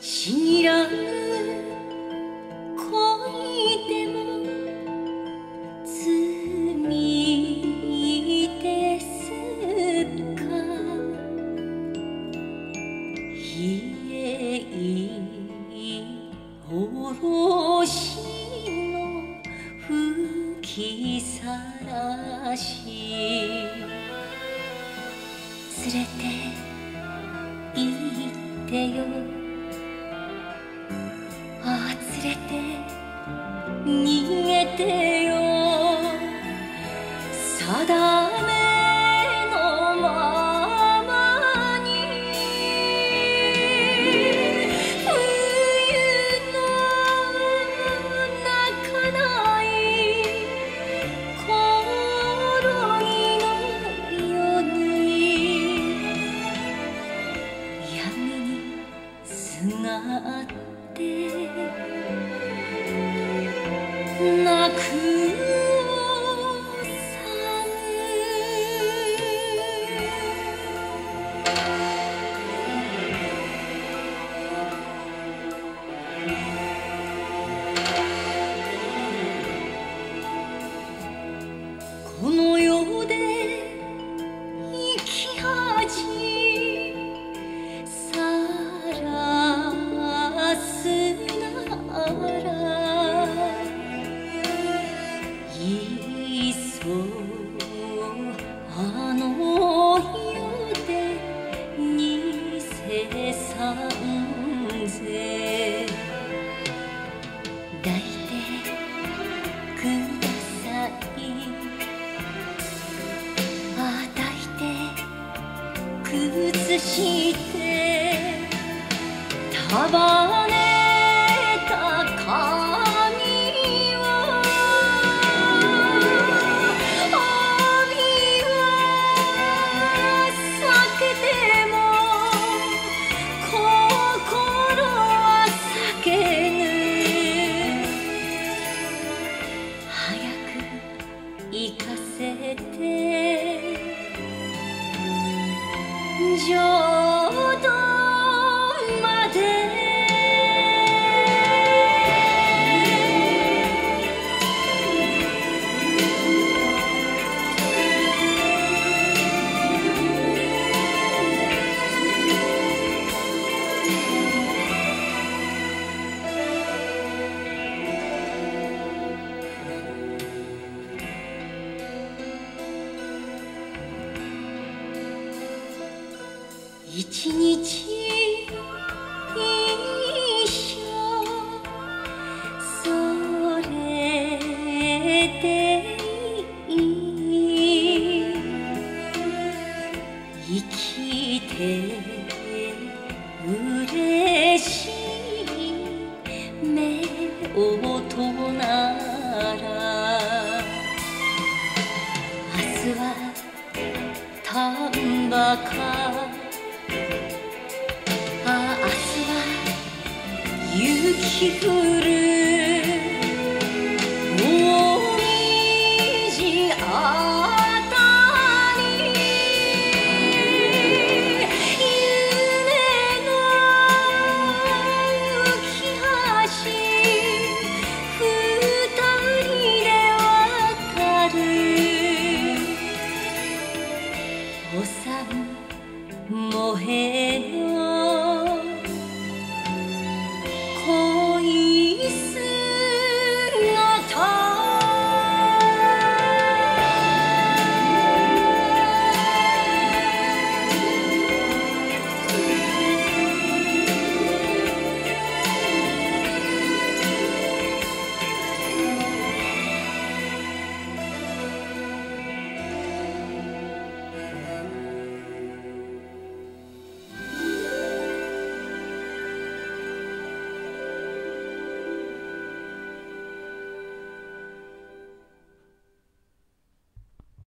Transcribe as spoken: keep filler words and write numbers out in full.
知らぬ恋でも罪ですか。冷えおろしの吹きさらし連れて行ってよ。ああ連れて逃げてよ。定めのままに冬の泣かないコオロギの夜に闇にすがって泣くこの世で生き恥さらすならいっそあの世でにせさんぜ抱いてください。あ抱いて崩して束ねた髪を帯は避けても心は避けぬ。早く行かせて浄土まで。一日一緒それでいい。生きて嬉しい目をとなら明日は丹波か雪降る